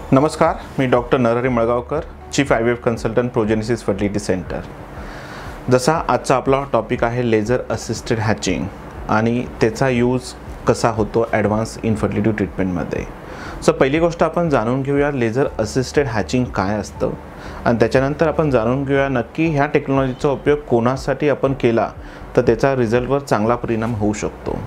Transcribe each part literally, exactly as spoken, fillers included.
नमस्कार, मी doctor Narhari Malgaonkar, chief I V F consultant Progenesis fertility centre. जसा आजचा आपला टॉपिक आहे लेझर असिस्टेड हॅचिंग आणि त्याचा यूज कसा होतो ॲडव्हान्स इनफर्टिलिटी ट्रीटमेंटमध्ये। सो पहिली गोष्ट आपण जाणून घेऊया लेझर असिस्टेड हॅचिंग काय असतं आणि त्याच्यानंतर आपण जाणून घेऊया नक्की ह्या टेक्नॉलॉजीचा उपयोग कोणासाठी आपण केला तर त्याचा रिझल्टवर चांगला परिणाम होऊ शकतो।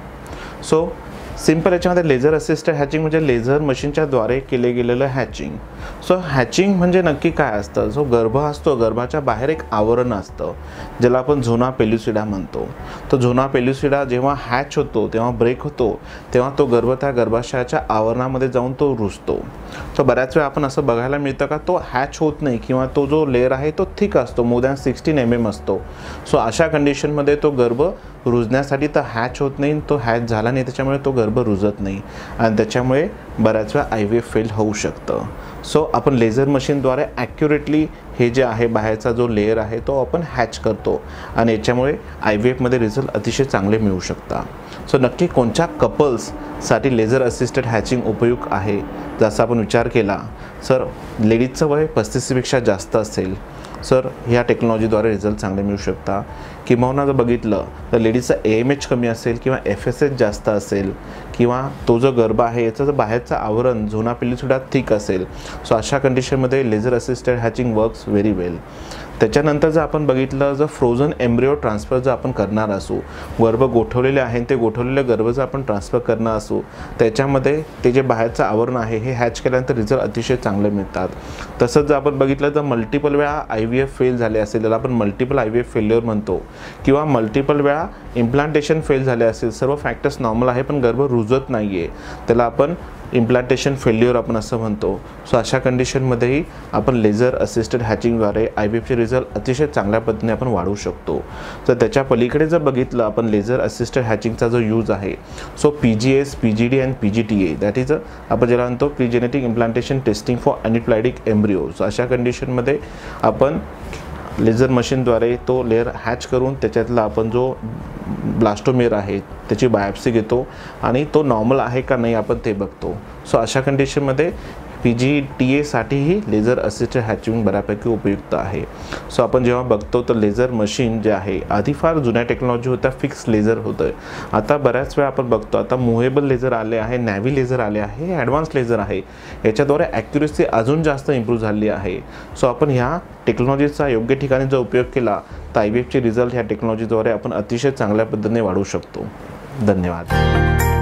सो सिंपल याच्यामध्ये लेझर असिस्टेड हॅचिंग म्हणजे लेझर मशीनच्या द्वारे केले गेलेलं हॅचिंग। सो हॅचिंग म्हणजे नक्की काय असतं? जो गर्भ असतो, गर्भाच्या बाहेर एक आवरण असतं ज्याला आपण झोना पेल्युसिडा म्हणतो। तो झोना पेल्युसिडा जेव्हा हॅच होतो तेव्हा ब्रेक होतो तेव्हा तो गर्भ त्या गर्भाशयाच्या आवरणामध्ये जाऊन तो रुजतो। तो बऱ्याच वेळा आपण असं बघायला मिळतं का तो हॅच होत नाही किंवा तो जो लेअर आहे तो थिक असतो, more than sixteen M M असतो। सो अशा कंडिशनमध्ये तो गर्भ रुजण्यासाठी तर हॅच होत नाही, तो हॅच झाला नाही त्याच्यामुळे तो गर्भ रुजत नाही आणि त्याच्यामुळे बऱ्याच वेळा आय व्ही एफ फेल होऊ शकतं। सो आपण लेझर मशीनद्वारे ॲक्युरेटली हे जे आहे बाहेरचा जो लेअर आहे तो आपण हॅच करतो आणि याच्यामुळे आय व्ही एफमध्ये रिझल्ट अतिशय चांगले मिळू शकतात। सो नक्की कोणत्या कपल्ससाठी लेझर असिस्टेड हॅचिंग उपयुक्त आहे? जसं आपण विचार केला सर लेडीजचं वय पस्तीसपेक्षा जास्त असेल सर ह्या टेक्नॉलॉजीद्वारे रिझल्ट चांगले मिळू शकता। किंवा जर बघितलं तर लेडीजचा ए एम एच कमी असेल किंवा एफ एस एच जास्त असेल किंवा तो जो गर्भ आहे याचं जर बाहेरचं आवरण झोना पेल्युसिडा थिक असेल सो अशा कंडिशनमध्ये laser assisted hatching works very well. त्याच्यानंतर जर आपण बघितलं जर फ्रोझन एम्ब्रिओ ट्रान्सफर जर आपण करणार असू, गर्भ गोठवलेले आहे ते गोठवलेले गर्भ जर आपण ट्रान्सफर करणार असू त्याच्यामध्ये ते जे बाहेरचं आवरण आहे हे हॅच केल्यानंतर रिझल्ट अतिशय चांगले मिळतात। तसंच जर आपण बघितलं तर मल्टिपल वेळा आय व्ही एफ फेल झाले असेल, त्याला आपण multiple I V F failure म्हणतो, किंवा मल्टिपल वेळा इम्प्लांटेशन फेल झाले असेल, सर्व फॅक्टर्स नॉर्मल आहे पण गर्भ रुजत नाही आहे, त्याला आपण इम्प्लांटेशन फेल्युअर आपण असं म्हणतो। सो अशा कंडिशनमध्येही आपण लेझर असिस्टेड हॅचिंगद्वारे आय व्ही एफचे रिझल्ट अतिशय चांगल्या पद्धतीने आपण वाढवू शकतो। तर त्याच्या पलीकडे जर बघितलं आपण लेझर असिस्टेड हॅचिंगचा जो यूज आहे so P G S, P G D and P G T A that is आपण ज्याला म्हणतो pre genetic implantation testing for aneuploidic embryo. So अशा कंडिशनमध्ये आपण लेझर मशीनद्वारे तो लेअर हॅच करून त्याच्यातला आपण जो ब्लास्टोमेर आहे त्याची बायोप्सी घेतो आणि तो नॉर्मल आहे का नाही आपण ते बघतो। सो अशा कंडिशनमध्ये पी जी टी एसाठीही लेझर असिस्टेड हॅचिंग बऱ्यापैकी उपयुक्त आहे। सो आपण जेव्हा बघतो तर लेझर मशीन जे आहे आधी फार जुन्या टेक्नॉलॉजी होत्या, फिक्स लेझर होतं, आता बऱ्याच वेळा आपण बघतो आता मुव्हेबल लेझर आले आहे, नॅव्ही लेझर आले आहे, ॲडव्हान्स लेझर आहे, याच्याद्वारे ॲक्युरेसी अजून जास्त इम्प्रूव्ह झाली आहे। सो आपण ह्या टेक्नॉलॉजीचा योग्य ठिकाणी जर उपयोग केला तर आय व्ही एफचे रिझल्ट ह्या टेक्नॉलॉजीद्वारे आपण अतिशय चांगल्या पद्धतीने वाढवू शकतो। धन्यवाद।